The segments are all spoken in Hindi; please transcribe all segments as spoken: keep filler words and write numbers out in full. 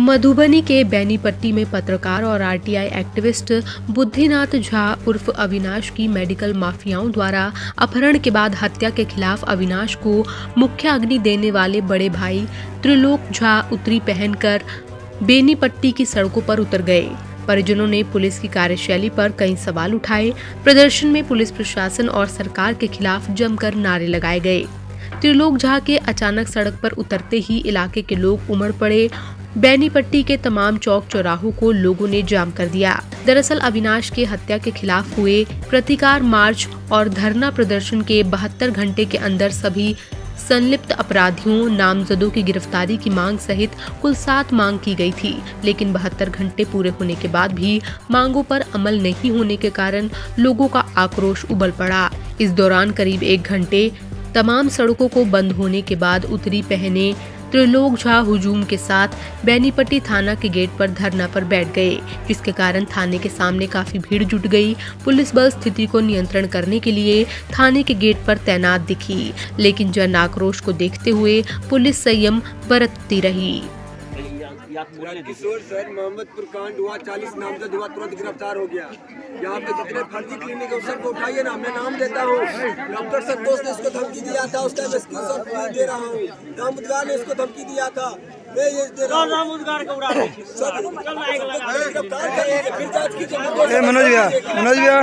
मधुबनी के बेनीपट्टी में पत्रकार और आरटीआई एक्टिविस्ट बुद्धिनाथ झा उर्फ अविनाश की मेडिकल माफियाओं द्वारा अपहरण के बाद हत्या के खिलाफ अविनाश को मुख्य अग्नि देने वाले बड़े भाई त्रिलोक झा उत्तरी पहनकर बेनीपट्टी की सड़कों पर उतर गए। परिजनों ने पुलिस की कार्यशैली पर कई सवाल उठाए। प्रदर्शन में पुलिस प्रशासन और सरकार के खिलाफ जमकर नारे लगाए गए। त्रिलोक झा के अचानक सड़क पर उतरते ही इलाके के लोग उमड़ पड़े। बेनीपट्टी के तमाम चौक चौराहों को लोगों ने जाम कर दिया। दरअसल अविनाश के हत्या के खिलाफ हुए प्रतिकार मार्च और धरना प्रदर्शन के बहत्तर घंटे के अंदर सभी संलिप्त अपराधियों नामजदों की गिरफ्तारी की मांग सहित कुल सात मांग की गई थी, लेकिन बहत्तर घंटे पूरे होने के बाद भी मांगों पर अमल नहीं होने के कारण लोगों का आक्रोश उबल पड़ा। इस दौरान करीब एक घंटे तमाम सड़कों को बंद होने के बाद उत्तरी पहने त्रिलोक झा हुजूम के साथ बेनीपट्टी थाना के गेट पर धरना पर बैठ गए, जिसके कारण थाने के सामने काफी भीड़ जुट गई। पुलिस बल स्थिति को नियंत्रण करने के लिए थाने के गेट पर तैनात दिखी, लेकिन जन आक्रोश को देखते हुए पुलिस संयम बरतती रही। किशोर सर मोहम्मदपुर कांड हुआ, चालीस नामजद हुआ, तुरंत गिरफ्तार हो गया। यहाँ पे जितने फर्जी क्लिनिक है सबको उठाइए ना, मैं नाम देता हूँ। डॉक्टर संतोष ने इसको धमकी दिया था, उसका मैं स्क्रीनशॉट दे रहा हूँ। रामुद्गार ने इसको धमकी दिया था, मैं ये दे रहा हूँ। रामुद्गार को उड़ा दे सर, गिरफ्तार करेंगे, फिर जांच कीजिए। मनोज भैया, मनोज भैया,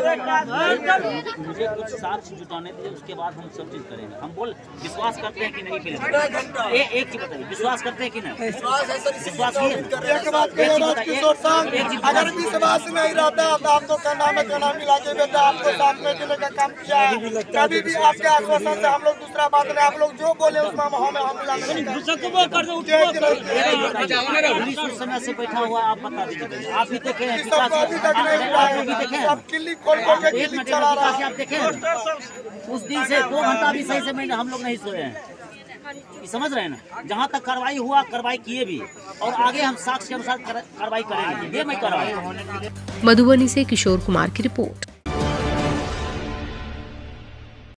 मुझे कुछ साक्ष्य जुटाने दीजिए, उसके बाद हम सब चीज करेंगे। हम बोल विश्वास करते हैं कि नहीं? फिर ए, एक चीज बताइए, विश्वास करते हैं कि नहीं? विश्वास है सर, विश्वास नहीं है। एक बात कहिए किशोर साहब, अगर विश्वास नहीं रहता तो आपको कहना में कहना मिला के बेटा आपको साथ में देने का काम किया है। कभी भी आपके आश्वासन से हम लोग दूसरा बात नहीं, आप लोग जो बोले उसमें हम हम मिला पुलिस उस समय से बैठा हुआ, आप बता दीजिए। आप भी देखे हैं, अभी तक नहीं देखे, अब किल्ली खोल खोल के किल्ली चला रहा है। आप देखे उस दिन से दो घंटा भी सही से हम लोग नहीं सोए हैं। समझ रहे हैं ना? जहाँ तक कार्रवाई हुआ कार्रवाई किए भी, और आगे हम साक्ष्य के अनुसार कार्रवाई करेंगे। ये मैं कर रहा हूँ। मधुबनी से किशोर कुमार की रिपोर्ट।